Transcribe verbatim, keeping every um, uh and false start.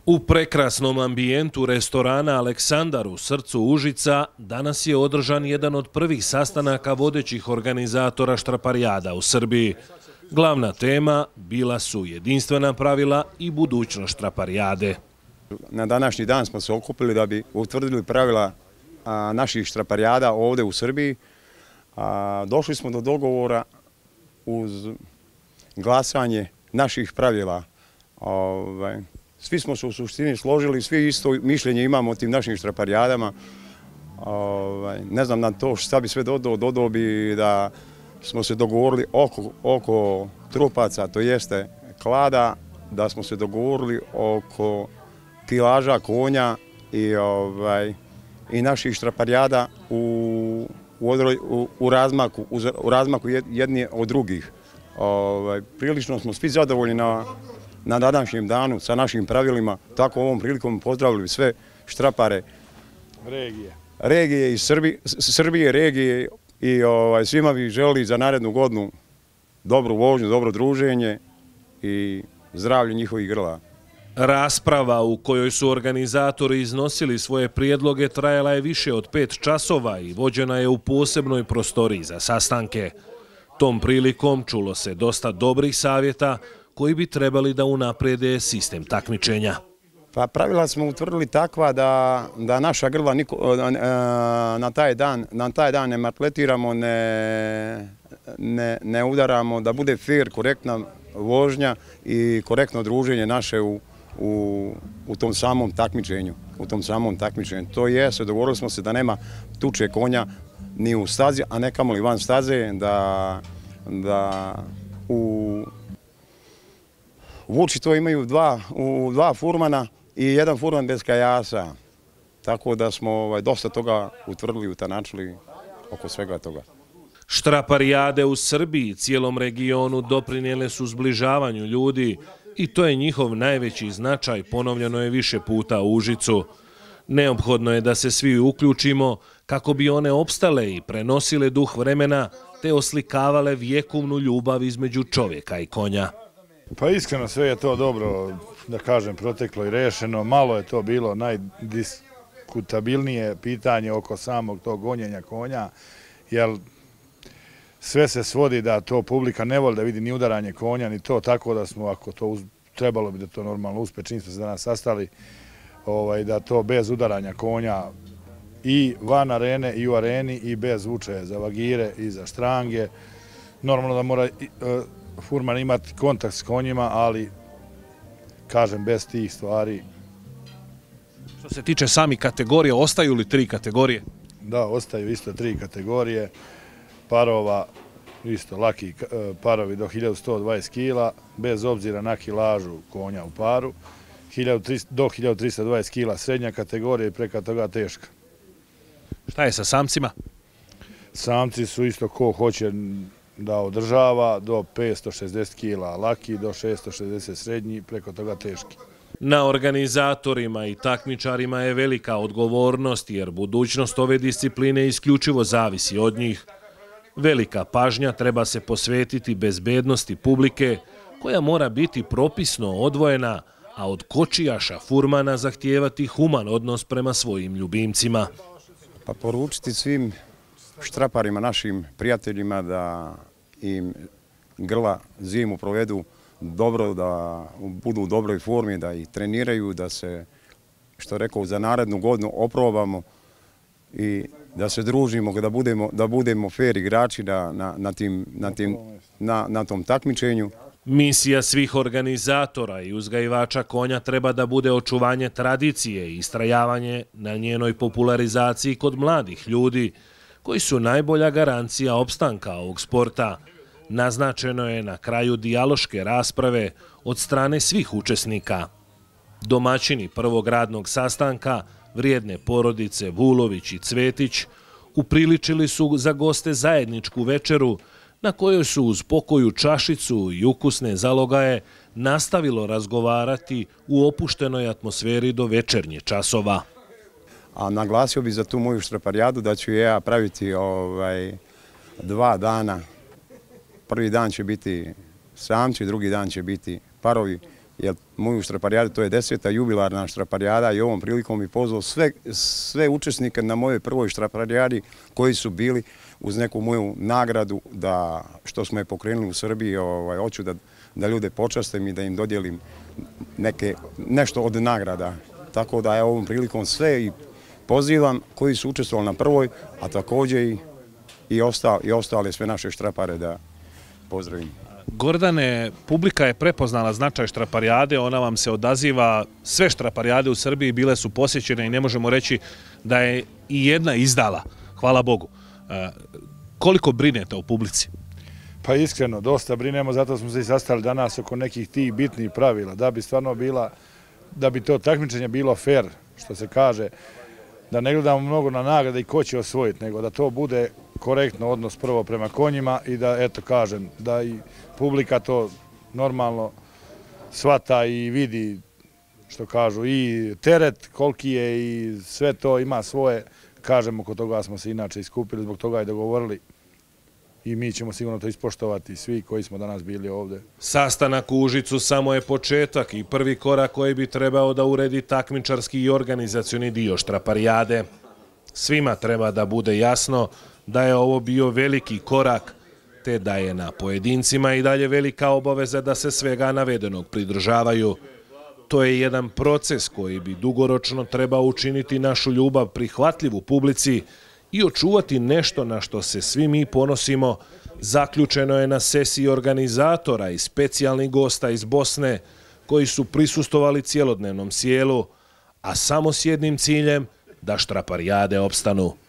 U prekrasnom ambijentu restorana Aleksandar u srcu Užica danas je održan jedan od prvih sastanaka vodećih organizatora štraparijada u Srbiji. Glavna tema bila su jedinstvena pravila i budućnost štraparijade. Na današnji dan smo se okupili da bi utvrdili pravila naših štraparijada ovdje u Srbiji. Došli smo do dogovora uz glasanje naših pravila. Svi smo se u suštini složili, svi isto mišljenje imamo o tim našim štraparijadama. Ne znam na to šta bi sve dodao, dodao bi da smo se dogovorili oko trupaca, to jeste klada, da smo se dogovorili oko kilaža konja i naših štraparijada u razmaku jedni od drugih. Prilično smo svi zadovoljni na današnjem danu sa našim pravilima, tako ovom prilikom pozdravili sve štrapare regije iz Srbije, regije i svima bi želili za narednu godinu dobru vožnju, dobro druženje i zdravlje njihovih grla. Rasprava u kojoj su organizatori iznosili svoje prijedloge trajala je više od pet časova i vođena je u posebnoj prostoriji za sastanke. Tom prilikom čulo se dosta dobrih savjeta koji bi trebali da unaprede sistem takmičenja. Pa pravila smo utvrdili takva da naša grla na taj dan ne matletiramo, ne udaramo, da bude fair, korektna vožnja i korektno druženje naše u tom samom takmičenju. U tom samom takmičenju. To je, dogovorili smo se da nema tuče konja ni u stazi, a ne kamoli van staze, da u Vuči to imaju dva furmana i jedan furman bez kajasa. Tako da smo dosta toga utvrdili i utanačili oko svega toga. Štraparijade u Srbiji i cijelom regionu doprinijele su zbližavanju ljudi i to je njihov najveći značaj, ponovljeno je više puta u Užicu. Neophodno je da se svi uključimo kako bi one opstale i prenosile duh vremena te oslikavale vjekovnu ljubav između čovjeka i konja. Pa iskreno sve je to dobro, da kažem, proteklo i rešeno. Malo je to bilo najdiskutabilnije pitanje oko samog tog gonjenja konja, jer sve se svodi da to publika ne voli da vidi ni udaranje konja, ni to, tako da smo, ako to trebalo bi da to normalno uspe, čim smo se danas sastali, da to bez udaranja konja i van arene i u areni i bez vuče za vagire i za štrange. Normalno da mora furman imati kontakt s konjima, ali, kažem, bez tih stvari. Što se tiče sami kategorije, ostaju li tri kategorije? Da, ostaju isto tri kategorije. Parova, isto laki parovi do hiljadu sto dvadeset kila, bez obzira na kilažu konja u paru. Do hiljadu trista dvadeset kila srednja kategorija i preka toga teška. Šta je sa samcima? Samci su isto ko hoće da održava, do petsto šezdeset kila laki, do šesto šezdeset srednji, preko toga teški. Na organizatorima i takmičarima je velika odgovornost jer budućnost ove discipline isključivo zavisi od njih. Velika pažnja treba se posvetiti bezbednosti publike koja mora biti propisno odvojena, a od kočijaša furmana zahtijevati human odnos prema svojim ljubimcima. Pa poručiti svim štraparima, našim prijateljima da im grla zimu provedu dobro, da budu u dobroj formi, da ih treniraju, da se, što rekao, za narednu godinu oprobamo i da se družimo, da budemo fair igrači na tom takmičenju. Misija svih organizatora i uzgajivača konja treba da bude očuvanje tradicije i istrajavanje na njenoj popularizaciji kod mladih ljudi, koji su najbolja garancija opstanka ovog sporta. Naznačeno je na kraju dijaloške rasprave od strane svih učesnika. Domaćini prvog radnog sastanka, vrijedne porodice Vulović i Cvetić, upriličili su za goste zajedničku večeru na kojoj su uz pokoju čašicu i ukusne zalogaje nastavilo razgovarati u opuštenoj atmosferi do večernje časova. A naglasio bih za tu moju štraparijadu da ću ja praviti dva dana. Prvi dan će biti samci, drugi dan će biti parovi jer moju štraparijadu, to je deseta jubilarna štraparijada i ovom prilikom bi pozvao sve, sve učesnike na mojoj prvoj štraparijadi koji su bili uz neku moju nagradu da što smo je pokrenuli u Srbiji, ovaj, hoću da, da ljude počastim i da im dodijelim neke, nešto od nagrada. Tako da je ovom prilikom sve i pozivam koji su učestvovali na prvoj, a također i, i, osta, i ostale sve naše štrapare da pozdravim. Gordane, publika je prepoznala značaj štraparijade, ona vam se odaziva, sve štraparijade u Srbiji bile su posjećene i ne možemo reći da je i jedna izdala, hvala Bogu. E, koliko brinete o publici? Pa iskreno, dosta brinemo, zato smo se i sastali danas oko nekih tih bitnih pravila, da bi stvarno bila, da bi to takmičenje bilo fair, što se kaže, da ne gledamo mnogo na nagrade i ko će osvojiti, nego da to bude korektno odnos prvo prema konjima i da, eto kažem, da i publika to normalno shvata i vidi, što kažu, i teret koliki je i sve to ima svoje, kažemo, oko toga smo se inače iskupili, zbog toga i dogovorili i mi ćemo sigurno to ispoštovati, svi koji smo danas bili ovdje. Sastanak u Užicu samo je početak i prvi korak koji bi trebao da uredi takmičarski i organizacioni dio štraparijade. Svima treba da bude jasno da je ovo bio veliki korak, te da je na pojedincima i dalje velika obaveza da se svega navedenog pridržavaju. To je jedan proces koji bi dugoročno trebao učiniti našu ljubav prihvatljivu publici i očuvati nešto na što se svi mi ponosimo, zaključeno je na sesiji organizatora i specijalnih gosta iz Bosne koji su prisustovali cijelodnevnom sjelu, a samo s jednim ciljem da štraparijade opstanu.